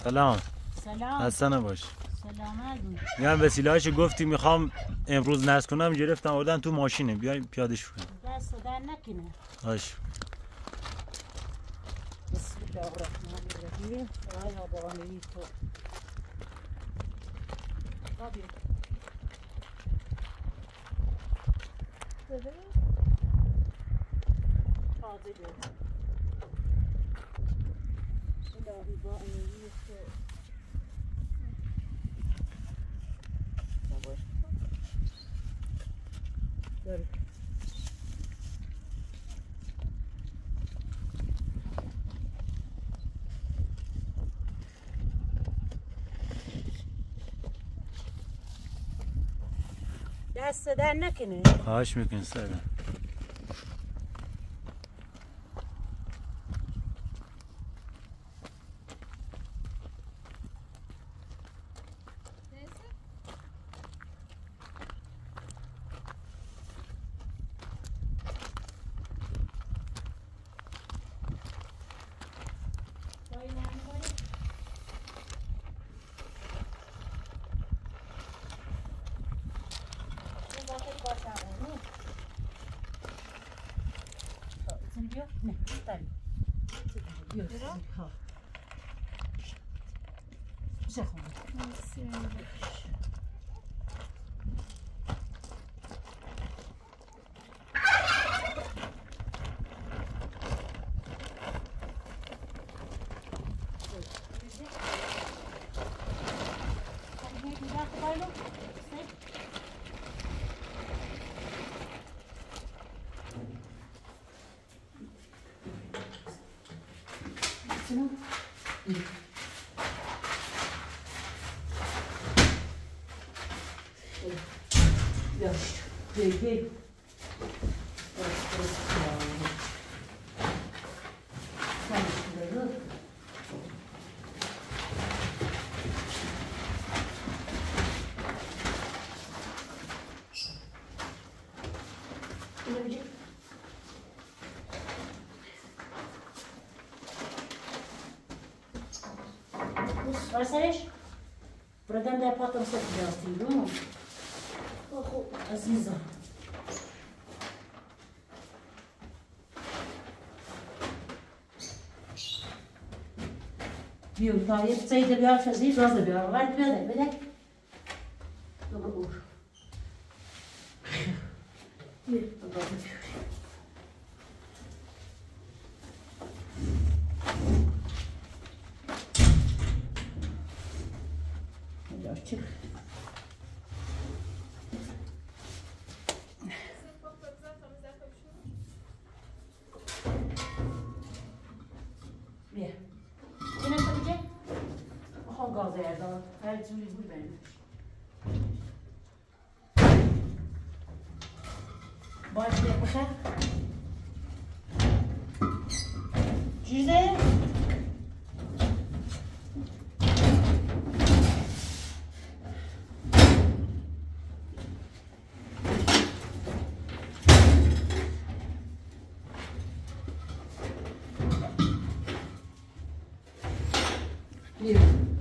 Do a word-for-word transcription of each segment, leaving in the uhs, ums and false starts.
سلام. سلام. حسن باش. سلامت. میگم وسیله‌هاش گفتی میخوام امروز نصب کنم گرفتم آوردن تو ماشینه بیای پیادهش کنیم. دست در نکنه. باش. بسم الله الرحمن الرحیم. آیا بانی تو. آبی. بده. تازه گرفت. الهی بانی تو. باش. داری. دست در نکنه. خواهش میکنی سرم. نه داری بیا ها چه خوبه Gel, gel. Varsaneş. Buradan da yapalım satacağız değil mi? Oh, Aziza. بیو تا یه سیده بیار فزی رازه بیار ورد بده بده بگو بور بیر رازه بیاری بیار چک بیا gazı Erdal. Her türlü bu benim. Başlayalım bakar. Cüzde. Bir.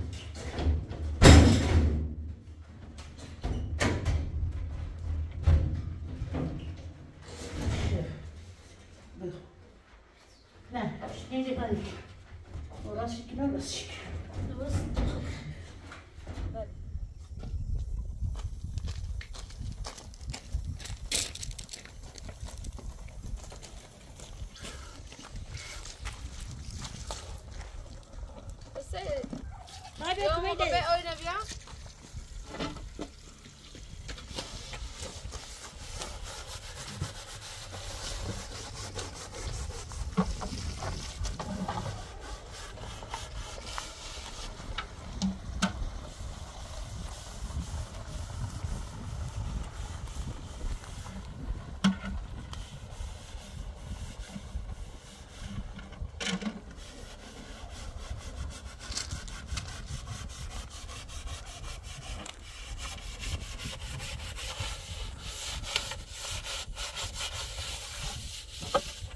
Şimdi hadi. Orası şekil, orası şekil. Orası. Hadi oynayalım. Oyna ya.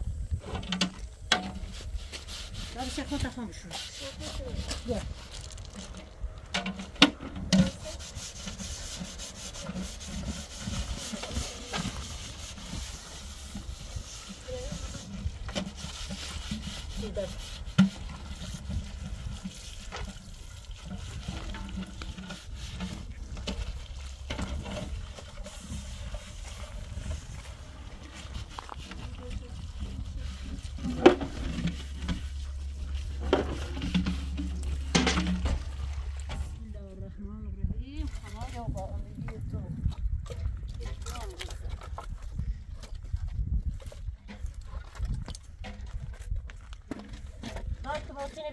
شکل تفهم شد.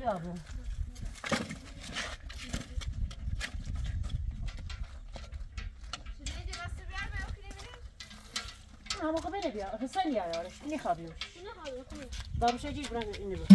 بابو هم قبل بیا حسین یا یارش اینی خوابیوش اینی خوابیوش بابوش اجی برای اینی بود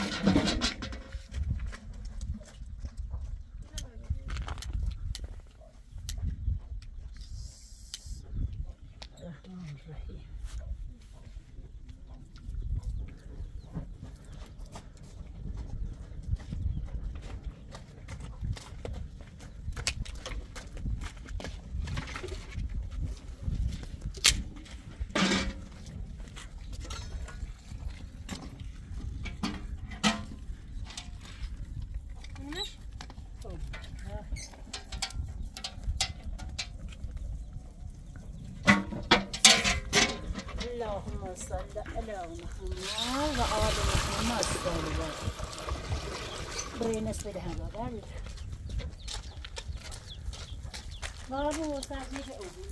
اللهم صل على محمد وآل محمد صلوات برينس بدها بابا بابو ساعة مش أوبي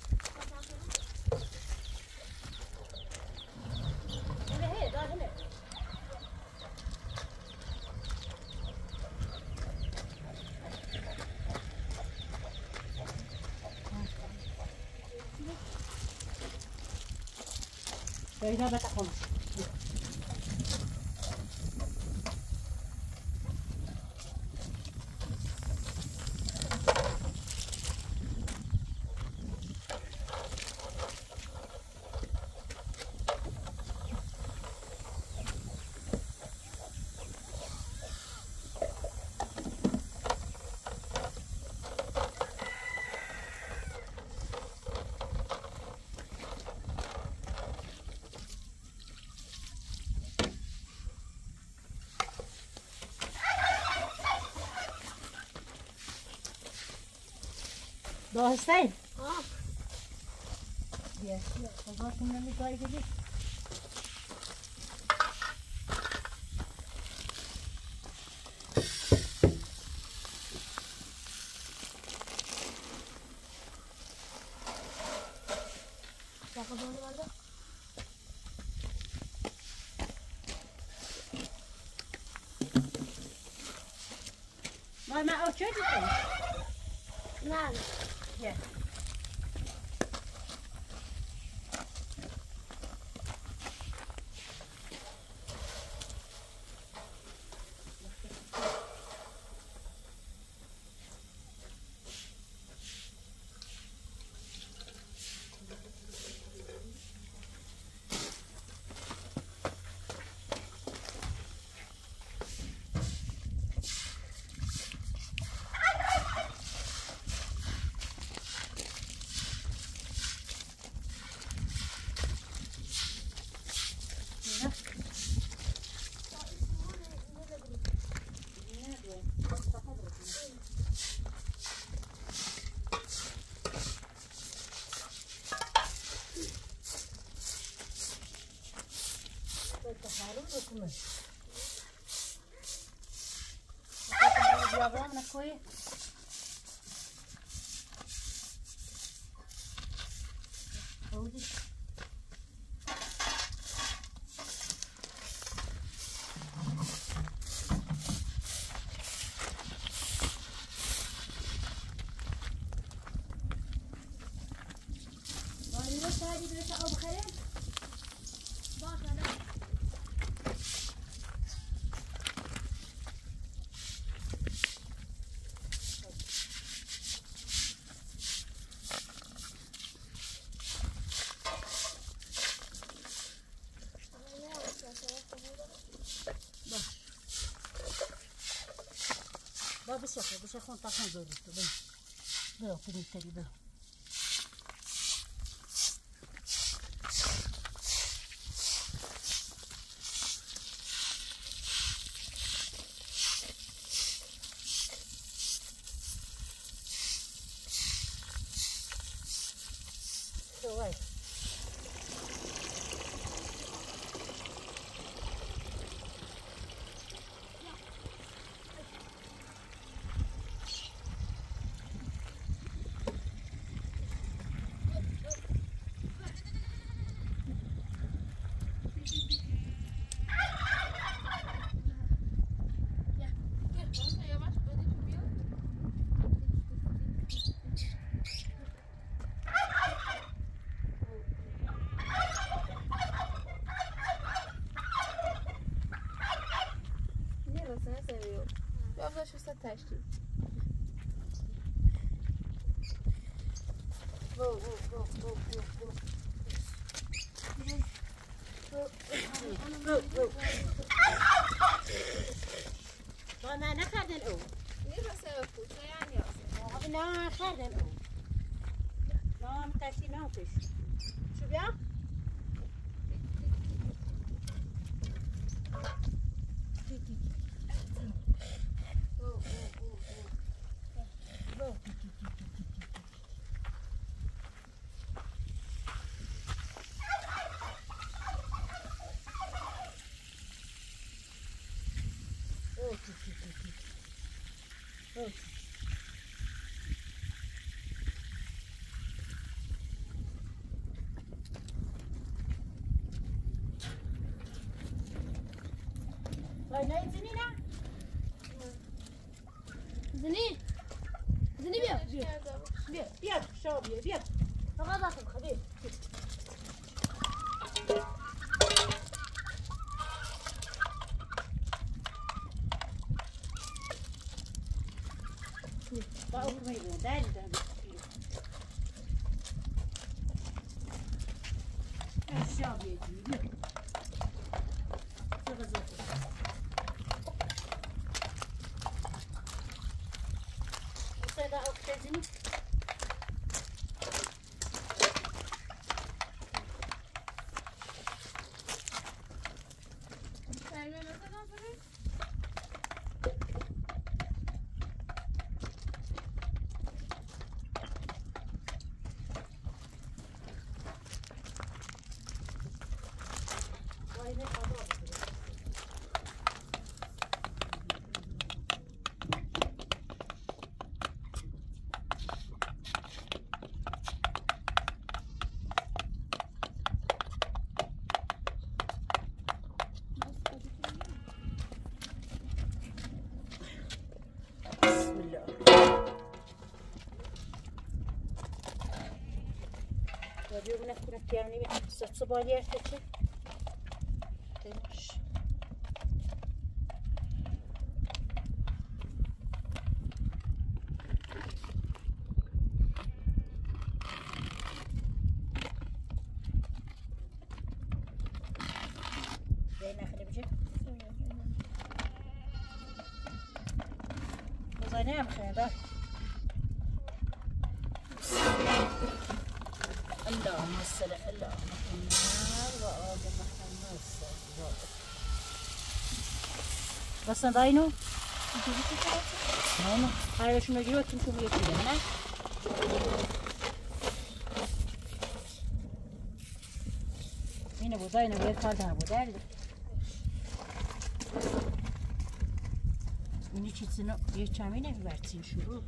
هلا هي ده هلا إذا بتحهم ده حسین آه بیا بیا بابا تو نمی‌خوای دیگه چاقو داری والا ما ما اوچه دیدم نه Yeah. Harun dokumen. Diagram na koy. Oldu. Var mı sadece bir şey al bakalım. Bakalım. بابا بشخه بشخه طاحن زودت بين بيو فيني تري بيو شوي تشتی Go, go, go, go, go, go. Go, go. با ما نخردن او. میرسه فوتا یعنی آسه نه خردن او. نه متشتی ناتش. شو بیا؟ نه زنی نه زنی زنی بیا بیا بیا بیا شو بیا بیا فقط داخل خبيب بقى كمية داري ده الشاب يجي بيا وصل أختي اليوم نكون يعني ست صبايات كذا تمش زين اخر بجي وزينام خير اللهم صل على محمد وآل محمد صلى الله بس نداينو نه نه هایشون رو گیرو تیم یکی دیگه نه اینه بود اینه باید کار دارم بود درده اینی چیزی نه یه چمینه برسیم شروع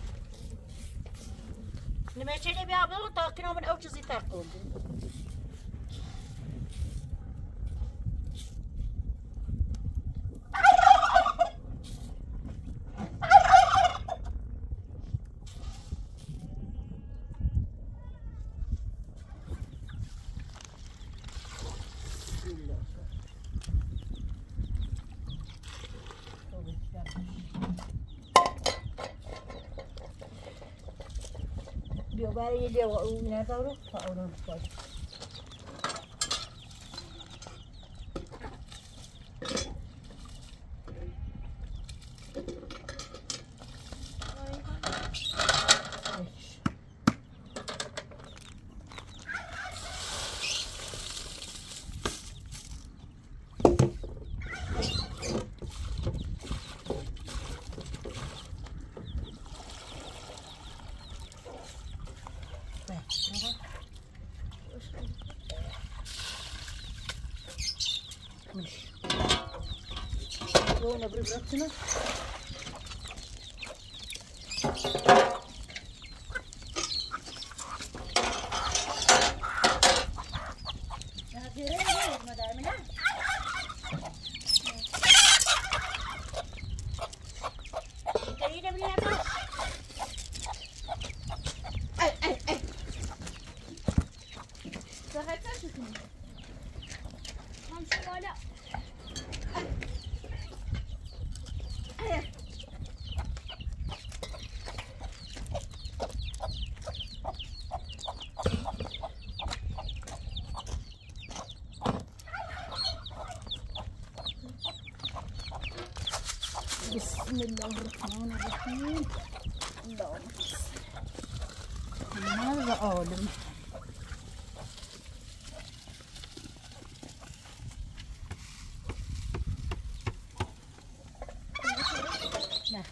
نمشي بيها بلغ تاكنا من أوج زي تاكل برای یه اون نداره تا اون باشه Ловно прибраться. هذا عالم لا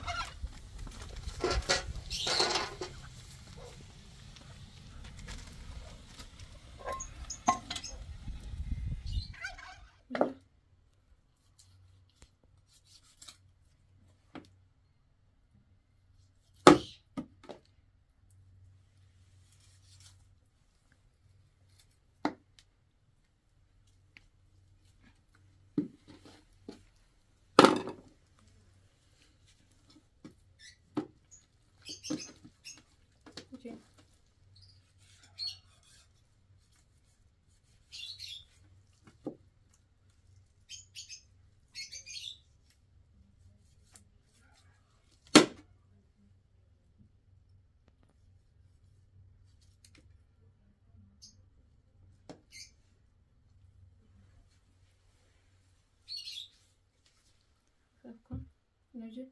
فكر نجي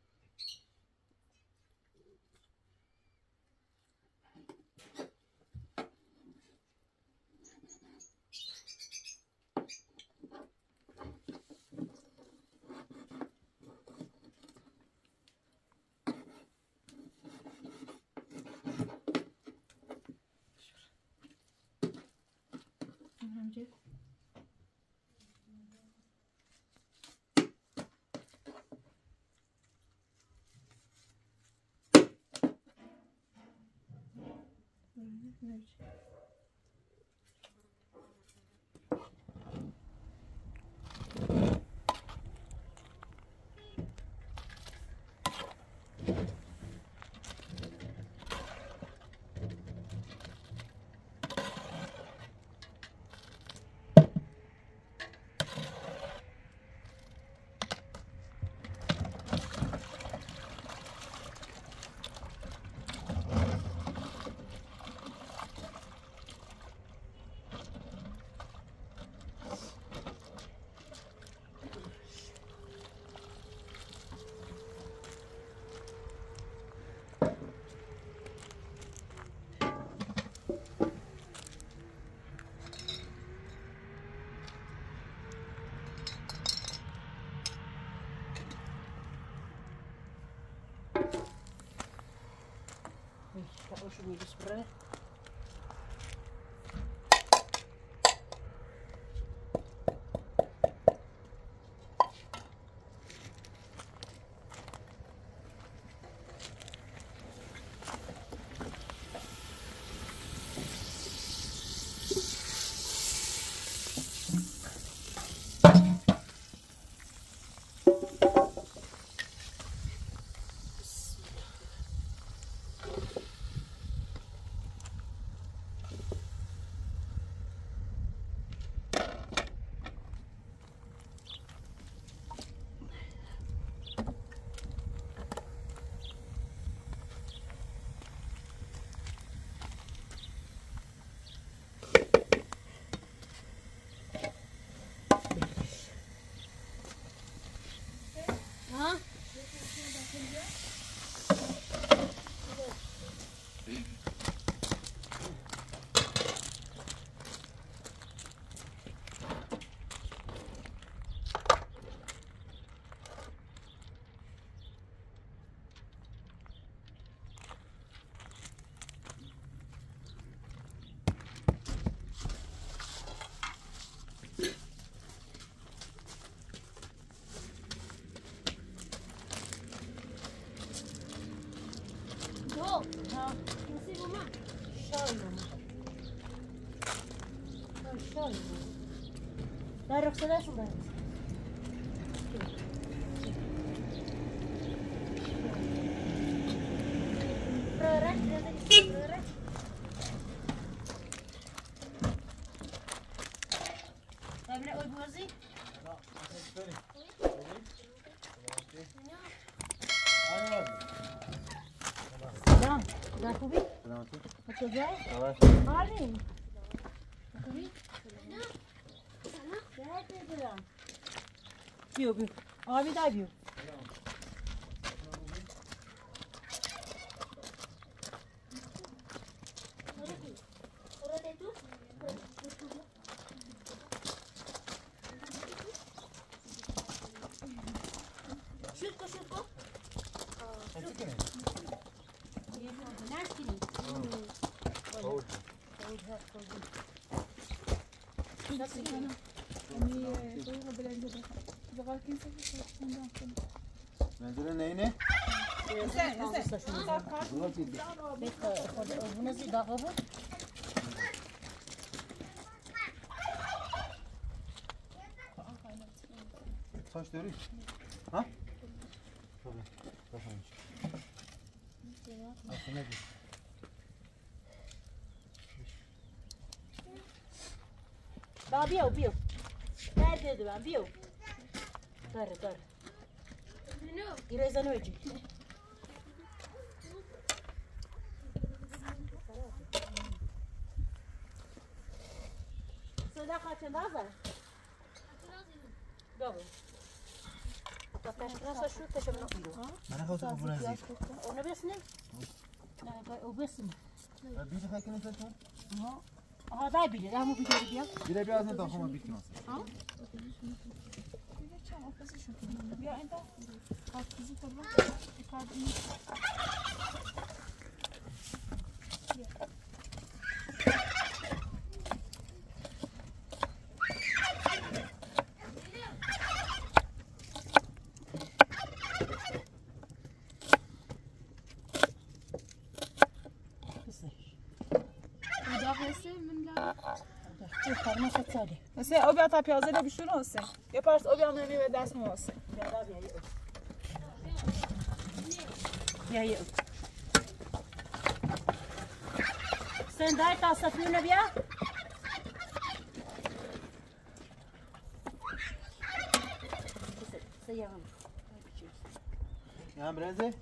نجي نجي شو بيصبر ها ها نسيبه معك شايلهم شايلهم لا رخصة لا شو بعد قبل أقول بوزي سلام ده خوبی؟ تو جای؟ آره خوبی؟ بیو بیو آبی دا بیو کنه یه رو نشکنی خود خود ها خود شخصی کنم امی توی قبلنده بخوام بقول كنت بخوام منظور نه اینه بیت خود اونسی داغ بود تاش داری ها طبعا بفهمش اصلا نگی با بیو بیو در دیدم من بیو داره داره ایرزا نوجی صدا خاطر نازه دوباره تا تشکر شو تشمن بیرو من خواستم ببرم زیر اون بسنه نه او بسنه بیش خاک کنید تو آها دای بیلی دامو بیلی بیا بیره بیا از این داخل ما بیت کنم ها چند آفیسشون کنم بیا اینجا کارت فیزیک رو کارت Você ouve a tapioca de bicho não sei. Eu posso ouvir a minha das moças. بیا یه سندای تا صفیونه بیا سیام هم برنزه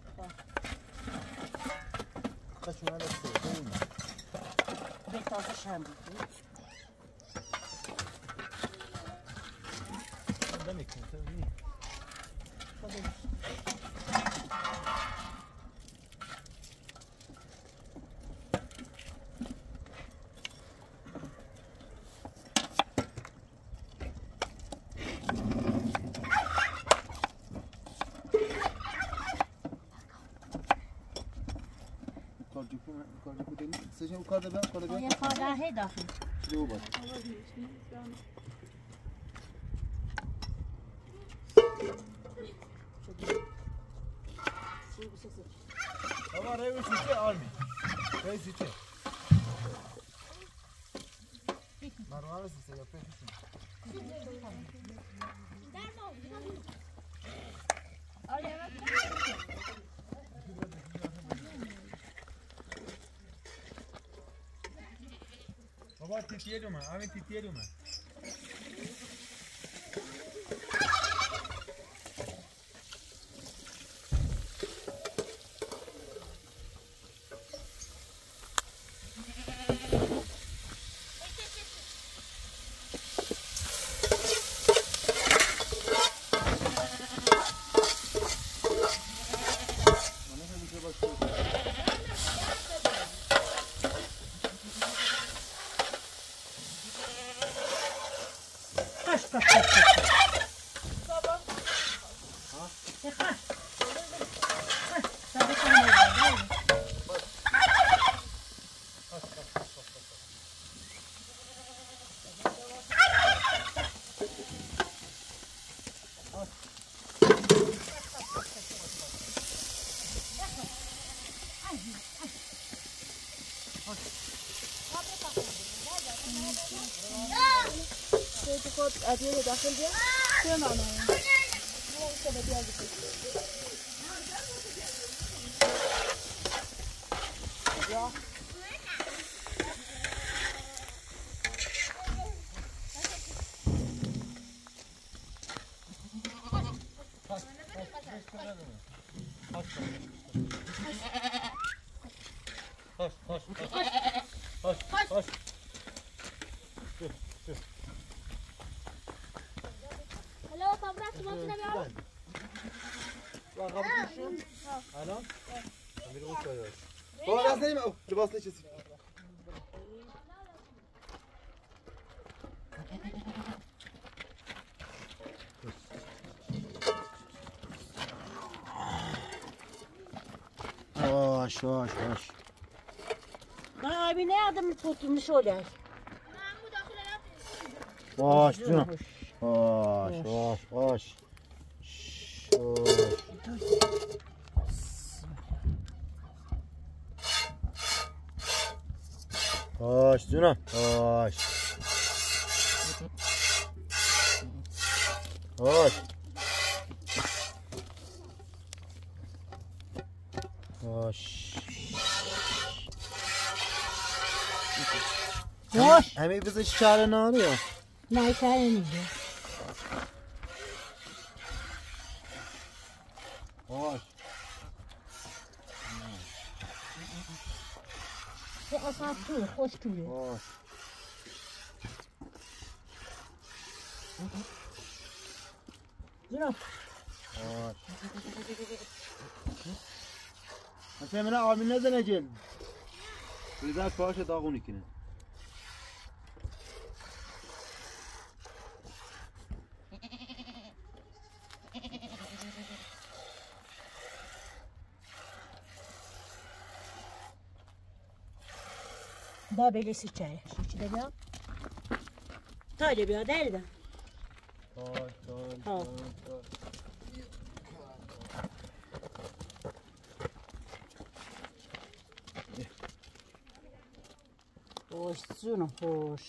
خشونه دسته به تازه شم بود دمی کن سجن کار دادم کار دادم یه خاله هی داخل دو بار بابا رای سیچه آرمی رای سیچه مروان سیچه یا پیشون بابا تیتیه دو من آمین تیتیه دو من ادویه داخل بیا چه معنی یا هلا طبعا ما كنا بيعرف الان امیر اون کجاست بابا دست نیم او لباس نچسی باش باش باش ما أبي نادم فوت مشولة باش جونم باش باش باش باش جونم باش باش باش باش همه بزش چاره ناره یا نه چاره نیست باش چه اصلا تو خوش توه باش جناب باش مثلا من آبی نزنه جل ریزک پاش داغونی کنه با belesi çay. Şu içinde bir al. Tane bir al değil de. باش باش ها. باش Hoş canım hoş.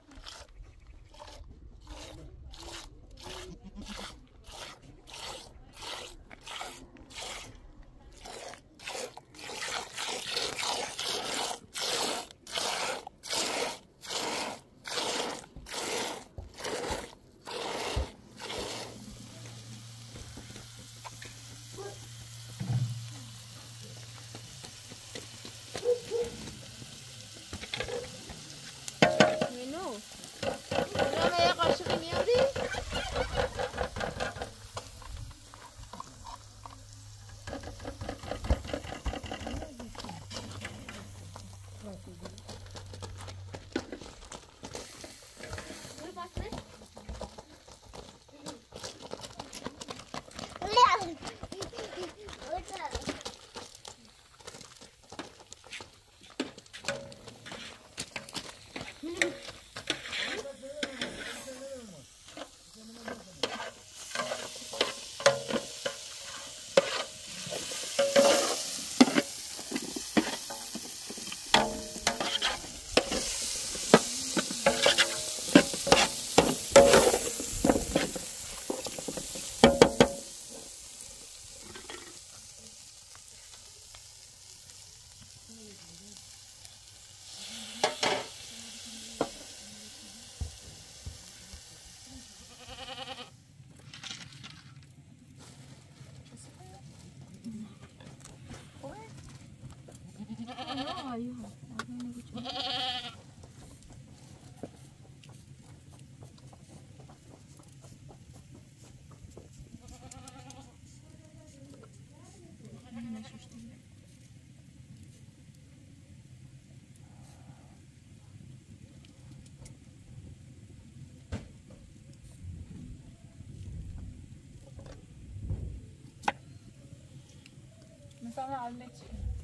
مثلا على النت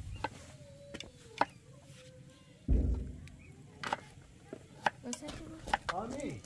بس آمی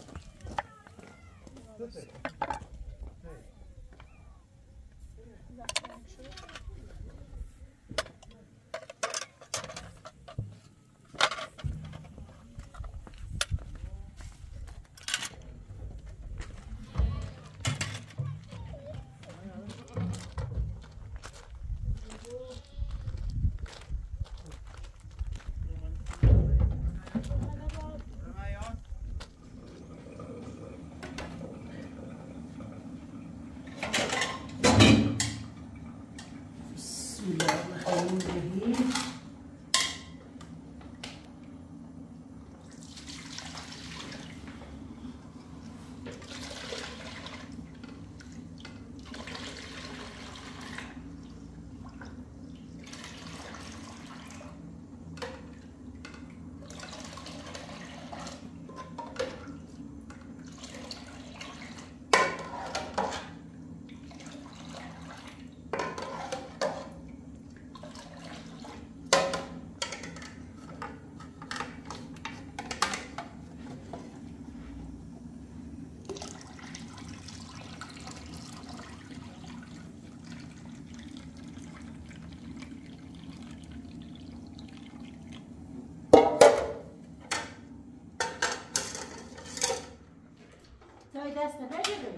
دست نگیره.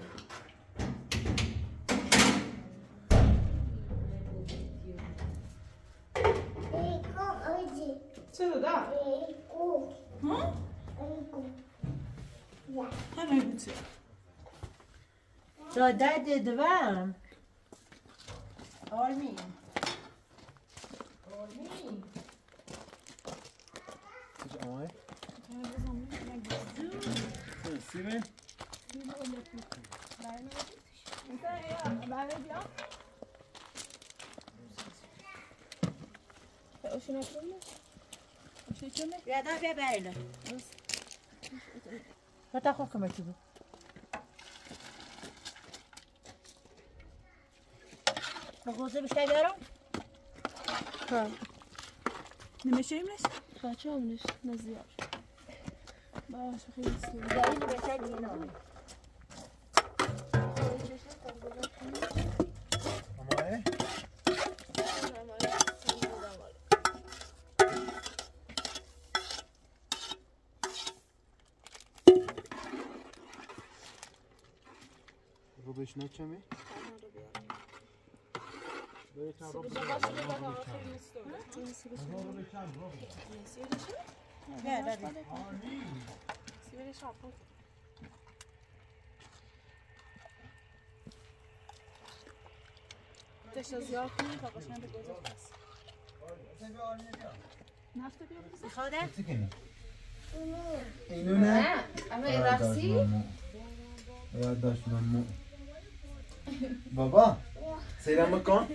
چرا دا؟ ها؟ همه بچه داده دوام آرمین آرمین کجا آمای؟ سیمه؟ بیا دا بیا بریله فتا خواه کمکی بود بخوزه بیشتر بیارم؟ ها نمیشیمش؟ خواهچه همونش نزیار باش خیلی سیار دیگه این بهتر دیگه نامه آمای؟ رو بشنه چمه؟ بیا دادی داشت زیاد کنی تا قشنگ گذاشت بس نفته بیا بزن خواده؟ اینو نه؟ اما این رفتی؟ یادداشت ممنوع بابا سیرم بکن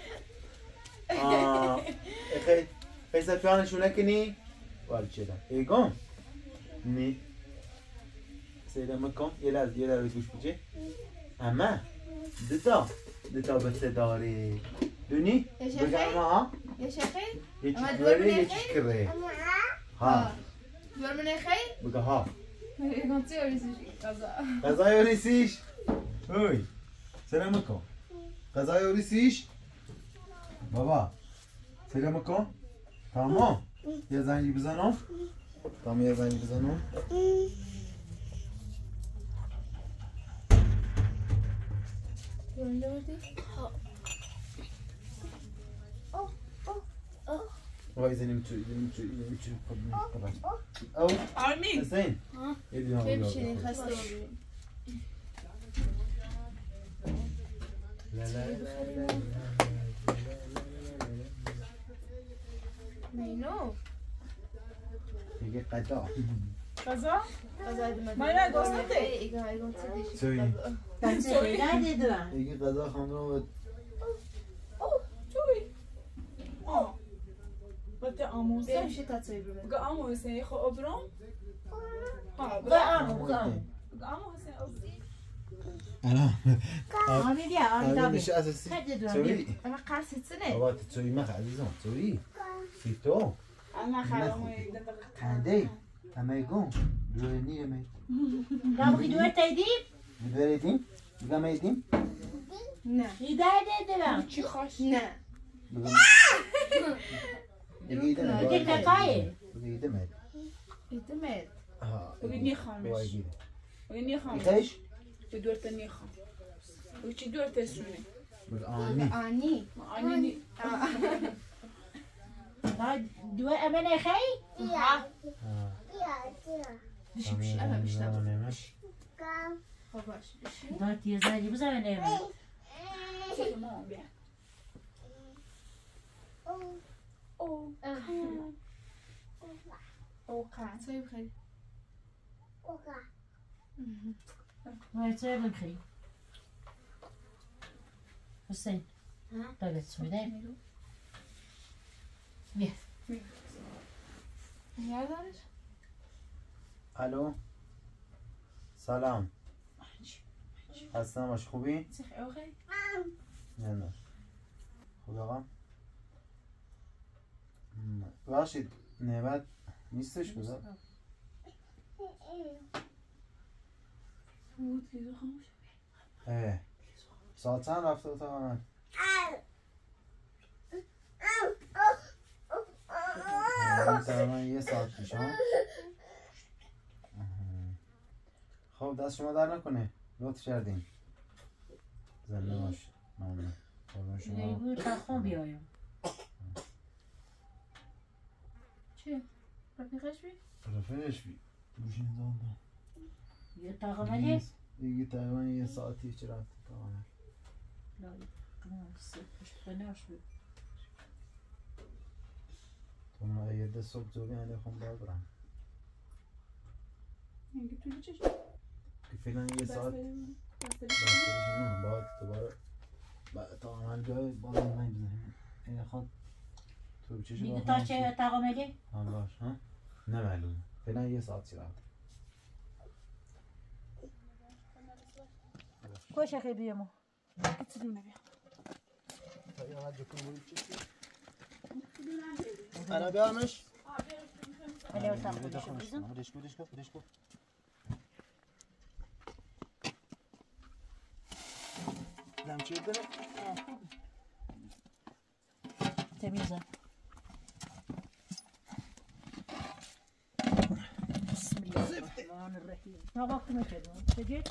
آه خیلی خیلی سفیانشو نکنی ولی چرا ایگم نی سیرم بکن یه لحظه یه لحظه گوش بچه اما دوتا دوتا بسه داری دونی؟ بگم ها؟ یه شخی؟ یه اما چی دور کره یه بنه چی خیلی؟ کره ها دور منه خیلی؟ بگه ها گمتی آریزش غذا غذای اوریسیش اوی سلام بکن غذای اوریسیش بابا سلام بکن تمام یه زنگی بزنم تمام یه زنگی بزنم اونجا بردی؟ وای زنیم تو زنیم تو زنیم تو او آرمین حسین یه دینا کی بیا بشینی خسته باشی لا لا لا لا مینو میگه قطع غذا؟ غذا ما اینا گوسته؟ ایگا ایگا تدیشی سوی بچه دیگه دیدم میگه غذا خانم اوه جوی آه بطه آموزه بیمشی تطوی برو بگه آمو حسین یه خو ابرام ها بگه آمو بگه آمو بگه آمو حسین ابرام انا آمی بیا آمی آمی دابی میشه اساسی خیلی دیدم سوی اما قرصی تنه بابا تسوی مخ عزیزم سوی سی تو اما خرامو یکدن هنده اما یکم روینی امی دابی دوار تایدیم؟ بدوریدیم؟ بگم ایدیم؟ نه ایده دیدم چی خوش نه بگم بگه ایدم بگه ککایه بگه ایدم اید ایتمت بگه نیخوامش بگه نیخوامش ایخش؟ به دورت نیخوام بگه چی دورت سونه بگه آنی آنی آنی نی دوار امنه خی؟ ها بشی بشی اما بیشتر خب باش بشی دار تیزایی بزنه نیمه او او قا توی بخیر ما چه بخی حسین دادت سویده بیا یادش الو سلام هستم باش خوبی؟ سخ او خیر نه نه خوب آقا باشید نعمت نیستش بذار بود لیزو خاموش اه ساعت چند رفته اتاق من؟ اتاق من یه ساعت پیش ها خب دست شما در نکنه لطف کردین زنده باش ممنون قربون شما لیمو تخم بیایم چه؟ رفیقش بی؟ رفیقش بی بوشین زنده یه تخم علی؟ دیگه تقریبا یه ساعتی چه رفت کامل لا پشت خناش بود تو من یه ده صبح زوری هنده خون باید برم میگه توی چش؟ که فعلا یه ساعت بستری بستریشون باید دوباره تا عمل جای بالا نمیزنیم این خواهد تو بچهش میگه تا چه تخم علی؟ هم باش ها نه معلومه فعلا یه ساعت چی رفت کش اخی بیامو اتدونه بیا انا بیارمش علی و تخم بیزم بدش بدش کن بدش کن دم چی داره تمیزه بسم الله الرحمن الرحیم ما وقت میکردم چجور؟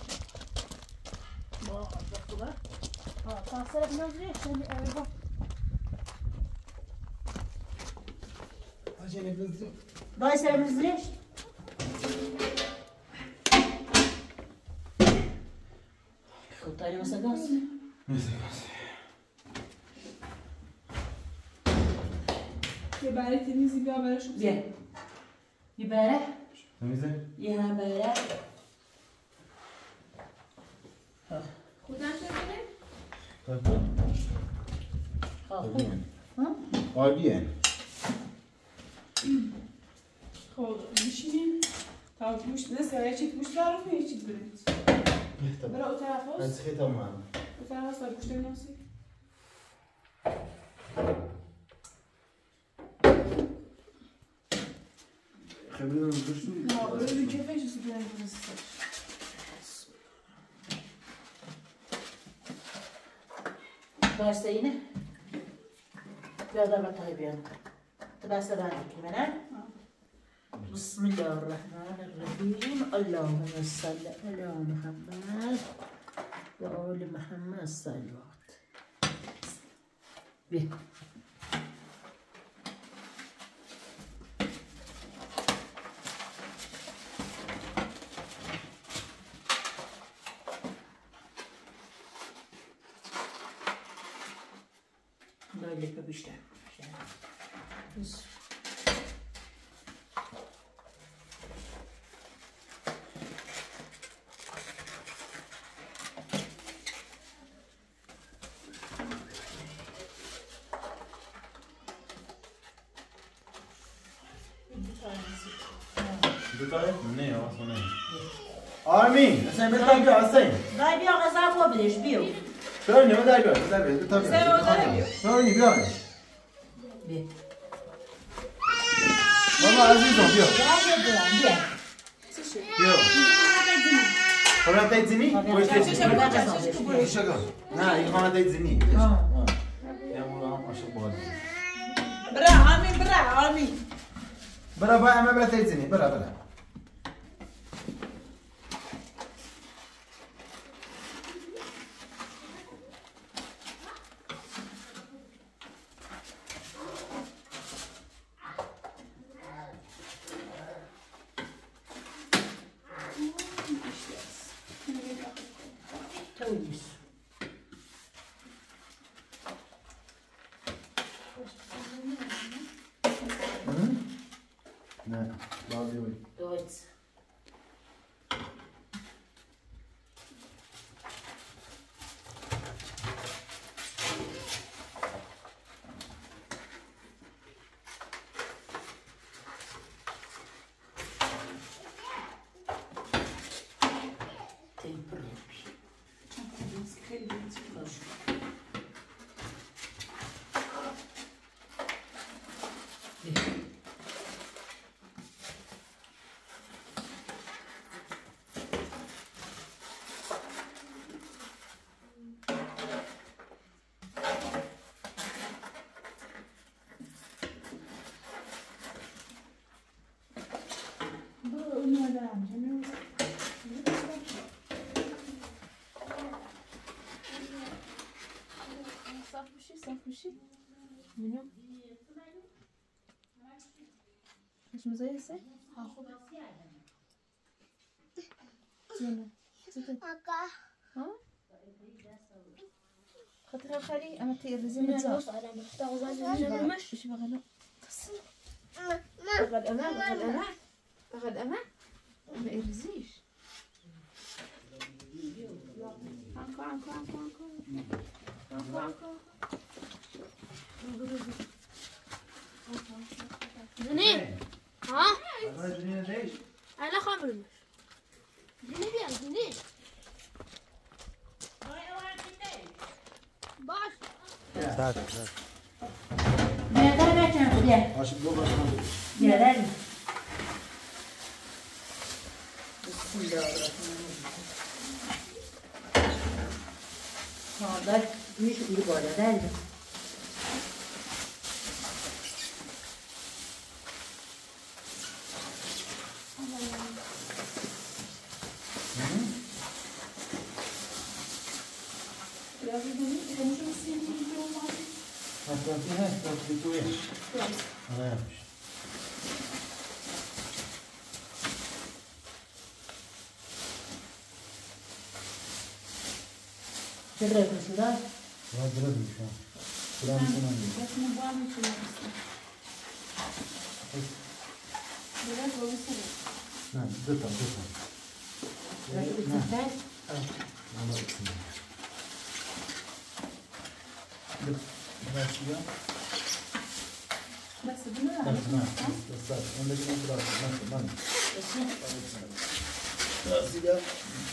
با خوبه؟ ها تاثیر بنازریش شمی ایوه عشان يبنزل دای سر بنازریش خود تایی مسداس یه برای تمیزی بیا برش بیا یه بره تمیزه؟ یه هم بره خودم چه بره؟ خوب ها؟ عالیه خب میشینیم تا گوشت بده سرای چیت گوشت برو کنی چیت برید برای او طرف هست از خیلی تمام او طرف هست تا گوشت بیناسی خیلی روزش توی نه برو رو کفش سی برای بزنستش بسته اینه بیادر بطایی بیان تو بسته بندی که منه بسم الله الرحمن الرحیم اللهم صل علی محمد و آل محمد صلوات بیا böyle köpüşler. Biz دوتاره؟ نه اصلا نه آرمین اصلا بهتر بیا اصلا Dayı bir ağızdan koyabilir, bir. برای نه بهتر بیا بهتر بیا دوتاره سه بهتر بیا. برای بیا Bir. بابا عزیزم بیا Gel gel bir. بیا خواهد دایت زنی؟ باش دایت چه زنی بگم چه چه باش شکر نه این خواهد دایت زنی یا مورا هم عاشق باید برا همین برا همین برا با همه برا دایت زنی برا برا Tavus. نه بازی بود Deutsch. خیلی باش برو اون مادرم جنو منو؟ مش مزيسة؟ زينة ها؟ خاطر خالي أنا تيرزي متزاح مش إيش بغلا بغل أما بغل أما بغل أما ما يرزيش عنكو عنكو عنكو عنكو عنكو عنكو زنين ها زنين ليش؟ انا خمر مش زنين بيا زنين باش ساعت ساعت بیا داره بچم بیا عاشق دو باش خانم. بیا داره بسم الله الرحمن الرحیم خاندار گوش بیر بالا داره Transporti هست transportuješ. Ale už. چطوره کنسیدار؟ Ja zrobił się. Kram się na nim. بس مبالي شو نفسه بلا بقول سلام Ne, dıta dıta. راجل بتسفل؟ Ama içinde. Dıt. Biraz ya. بس بدنا Bak ne? Islat. Ondaki ne bırak. Nasıl? Lan. Biraz ya.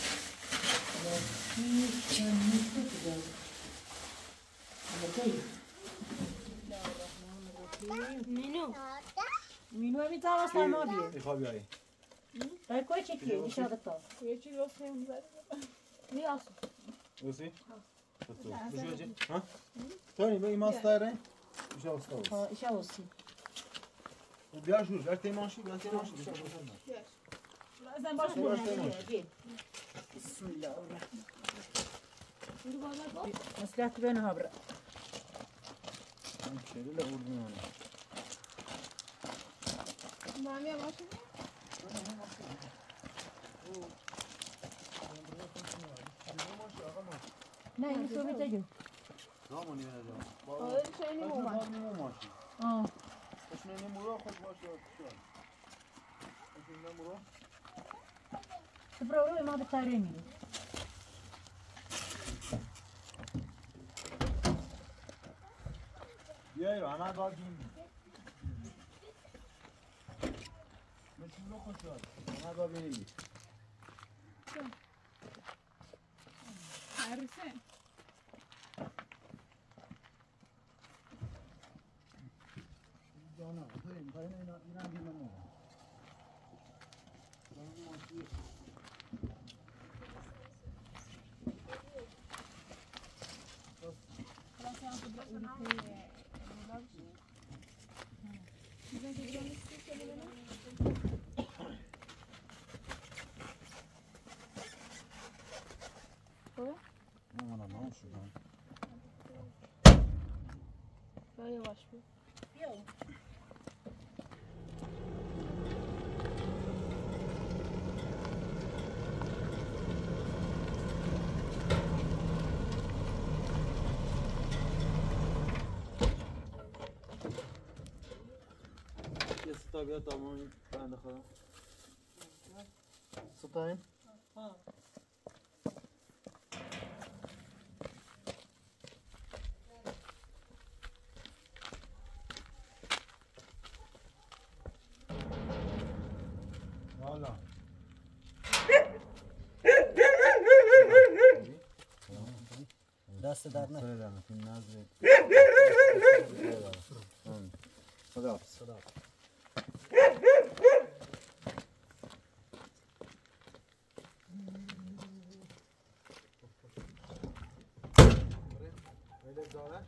منو مینو همین تا واسه ما بیه İfa bir ay. برای کوی چکیه ایشا دتا یه چیز واسه هم زد نیاز Usi? Tutu. Düşürecek. Ha? Tony, ben iman stare. Bir şey olsun. ها ایشا وسی Biraz şur. Ver temanşı. Ver temanşı. لازم باش بسم الله الرحمن مصلحت بينها برا Şöyle vurdum onu. مامي باش نه این تو بتجو Tamam onu vereceğim. هذا شيء مو Kaçın باش var mı maşı? اه Kaçın ne muro koş başı var. Kaçın ne muro? تبرو روي ما بتاريني Ya ya ana daha gün. Kaçın ne koş var. Ana daha beni iyi. عرفين Ana, hayır, hayır, inan, inan bir bana. خلاص يا تبرأ Aman Allah'ım şuradan. yavaş bir. Tabiat tamam ben de kalan. Sıtayın. ها Valla. دست در نه. Söyle mi? Kim nazlı? Hadi abi. صدا. Öyle zara.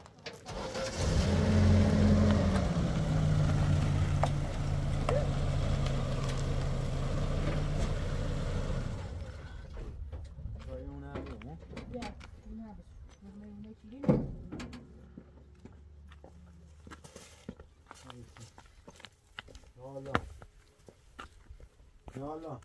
Rayona alıyor mu? يا نابس والله ما يجي الله يا الله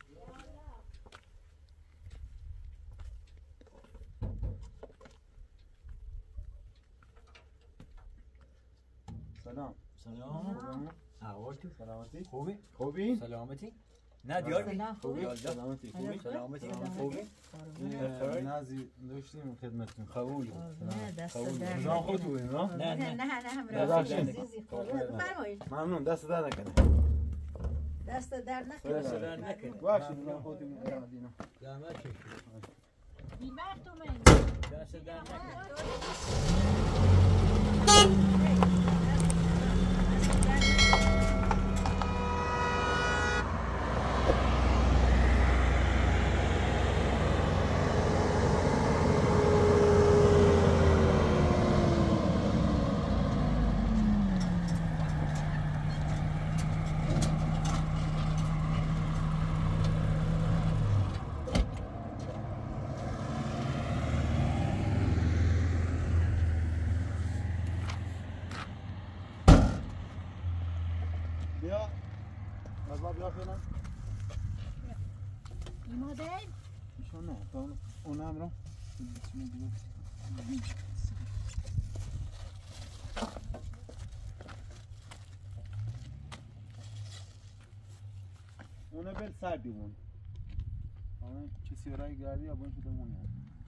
سلام سلام احوالتون سلامتی خوبی؟ خوبی؟ سلامتی؟ نه دیار خوبی؟ یالله. سلامتی خوبی؟ سلامتی خوبی؟ نازی داشتیم خدمتتون قبول نه دست قبول. در نظام خود بودیم نه؟ نه نه نه نه هم ببخشید. عزیزی فرمایید ممنون دست در نکنه دست در نکنه دست در نکنه. باشید نظام خودتون ارادینا زحمت کشید. بی وقت اومد دست در نکنه. بیا از باب بیا فعلا مادر شو نه تا اون هم رو اونه بل سردی بون اونه کسی رای گردی یا بون شده مون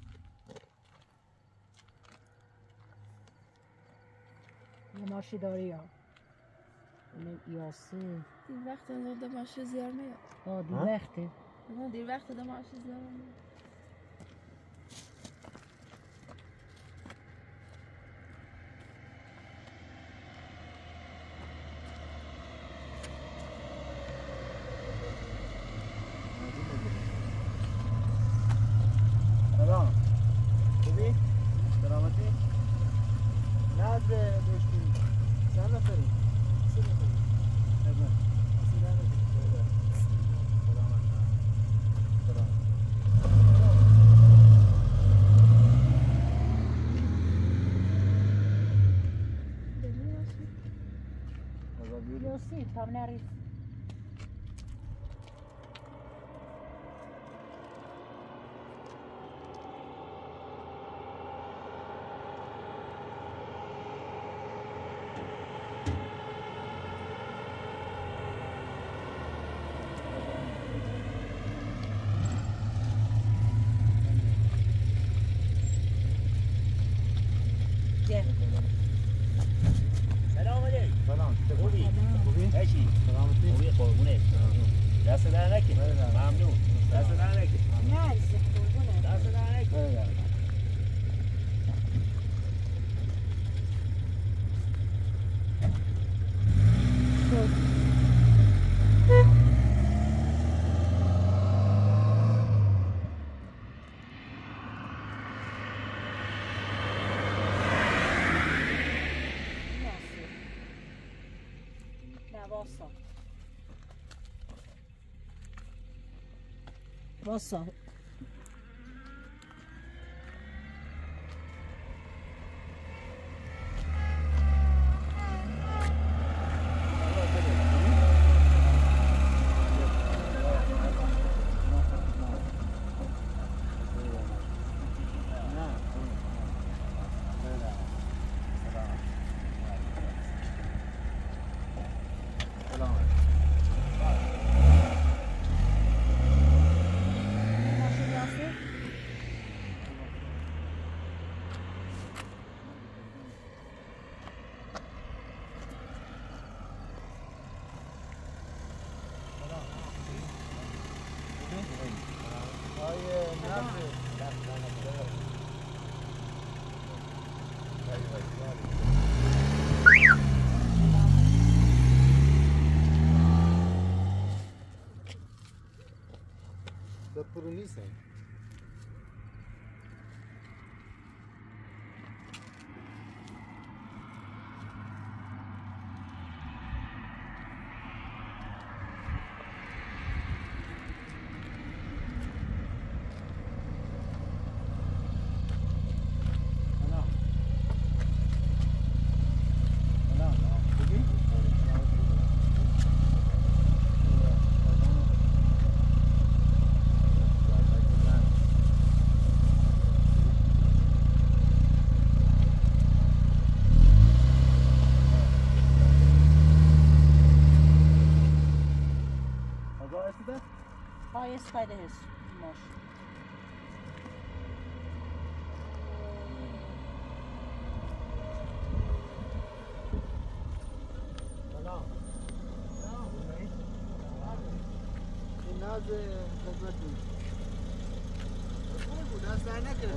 یه ماشی داری یا اونه یاسه دیر وقت داده ماشه زیار میاد. آه دی وقته نه دیر وقت داده ماشه زیار میاد. سلام خوبی؟ سلامتی؟ ناز داشتیم چند نفری؟ سه نفری خدمت سلام سلام یاسی تا نری سلام علیکم. سلام خوبی؟ خوبی؟ هیچی. سلامتی؟ خوبی قربونه. دست در نکنه. ممنون. دست در نکنه. نه عزیزی قربونه دست در نکنه. واسا واسا ده پرونیسه استفاده هست ماش سلام این ناز خدمت بود خوب بود دست در نکنه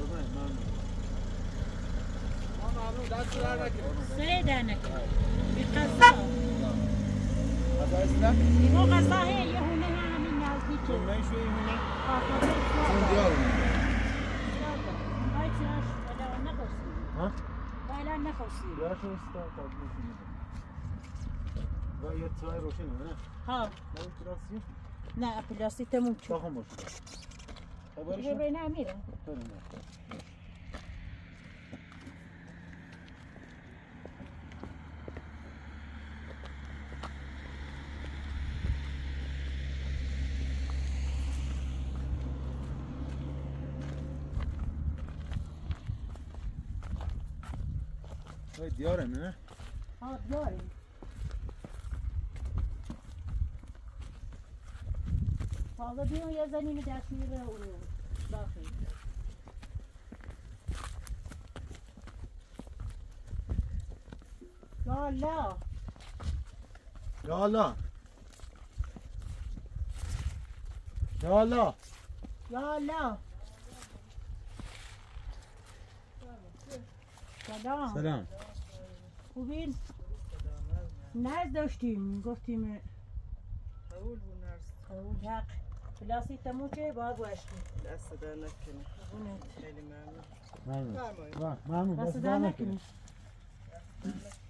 ما ممنون دست در نکنه سه در نکنه بی قضا قضا اسلام؟ ایمو قضا هی یه هونه همین نزدیکه من شوی هونه؟ اون دیارم های چراش بلا نخواستی ها؟ بلا نخواستی یا شو استا قبول کنید و یه تای روشنه نه؟ ها نه پلاستیک؟ نه پلاستیک تموم شد باخم باشه خبرش یه بین امیره خیلی نه وای دیاره نه؟ ها داریم حالا بیون یه زنیم دست میره اون داخل یا الله یا الله یا الله یا الله سلام سلام خوبین؟ نرز داشتیم گفتیم قبول بود نرس قبول حق پلاسی تموم که باید باشیم دست در نکنه اونه خیلی ممنون ممنون فرمایید ممنون دست دست در در نکنی نکنی